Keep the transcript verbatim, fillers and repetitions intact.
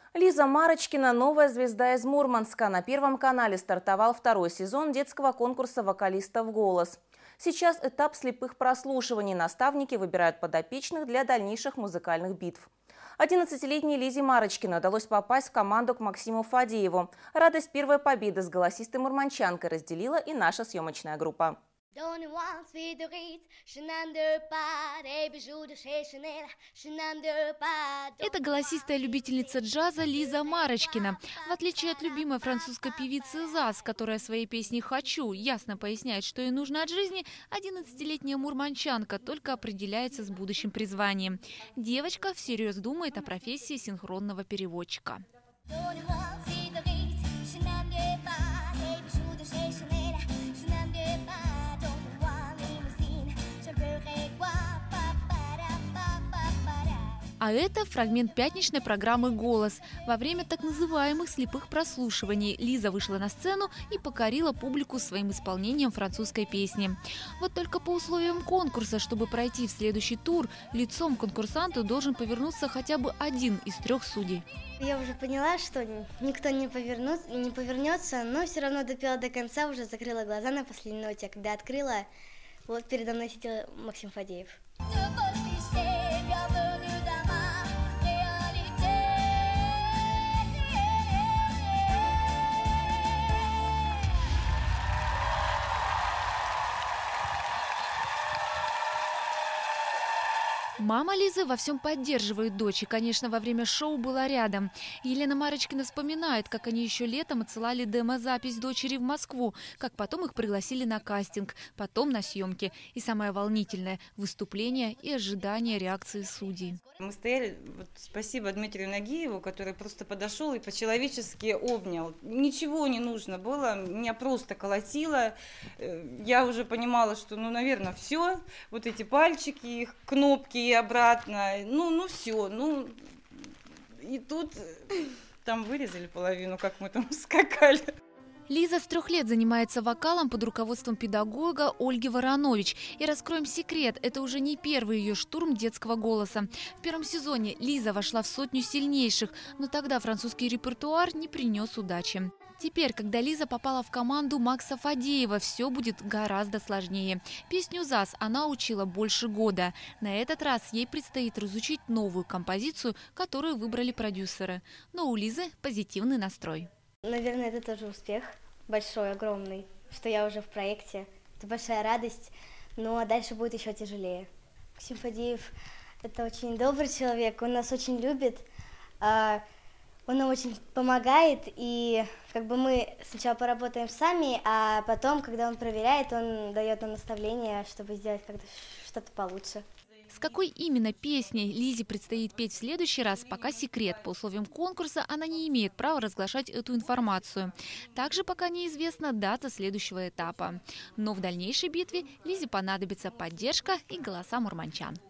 Лиза Марочкина – новая звезда из Мурманска. На Первом канале стартовал второй сезон детского конкурса вокалистов «Голос». Сейчас этап слепых прослушиваний. Наставники выбирают подопечных для дальнейших музыкальных битв. одиннадцатилетней Лизе Марочкиной удалось попасть в команду к Максиму Фадееву. Радость первой победы с голосистой мурманчанкой разделила и наша съемочная группа. Это голосистая любительница джаза Лиза Марочкина. В отличие от любимой французской певицы Заз, которая своей песней «Хочу» ясно поясняет, что ей нужно от жизни, одиннадцатилетняя мурманчанка только определяется с будущим призванием. Девочка всерьез думает о профессии синхронного переводчика. А это фрагмент пятничной программы «Голос». Во время так называемых слепых прослушиваний Лиза вышла на сцену и покорила публику своим исполнением французской песни. Вот только по условиям конкурса, чтобы пройти в следующий тур, лицом к конкурсанту должен повернуться хотя бы один из трех судей. Я уже поняла, что никто не, повернут, не повернется, но все равно допела до конца, уже закрыла глаза на последней ноте. А когда открыла, вот передо мной сидел Максим Фадеев. Мама Лизы во всем поддерживает дочь и, конечно, во время шоу была рядом. Елена Марочкина вспоминает, как они еще летом отсылали демо-запись дочери в Москву, как потом их пригласили на кастинг, потом на съемки. И самое волнительное – выступление и ожидание реакции судей. Мы стояли, вот, спасибо Дмитрию Нагиеву, который просто подошел и по-человечески обнял. Ничего не нужно было, меня просто колотило. Я уже понимала, что, ну, наверное, все. Вот эти пальчики, их кнопки и обратно. Ну, ну все. Ну, и тут там вырезали половину, как мы там скакали. Лиза с трех лет занимается вокалом под руководством педагога Ольги Воронович. И раскроем секрет, это уже не первый ее штурм детского голоса. В первом сезоне Лиза вошла в сотню сильнейших, но тогда французский репертуар не принес удачи. Теперь, когда Лиза попала в команду Макса Фадеева, все будет гораздо сложнее. Песню «Заз» она учила больше года. На этот раз ей предстоит разучить новую композицию, которую выбрали продюсеры. Но у Лизы позитивный настрой. Наверное, это тоже успех большой, огромный, что я уже в проекте. Это большая радость, но дальше будет еще тяжелее. Максим Фадеев – это очень добрый человек, он нас очень любит, он нам очень помогает, и как бы мы сначала поработаем сами, а потом, когда он проверяет, он дает нам наставления, чтобы сделать как-то что-то получше. С какой именно песней Лизе предстоит петь в следующий раз, пока секрет. По условиям конкурса она не имеет права разглашать эту информацию. Также пока неизвестна дата следующего этапа. Но в дальнейшей битве Лизе понадобится поддержка и голоса мурманчан.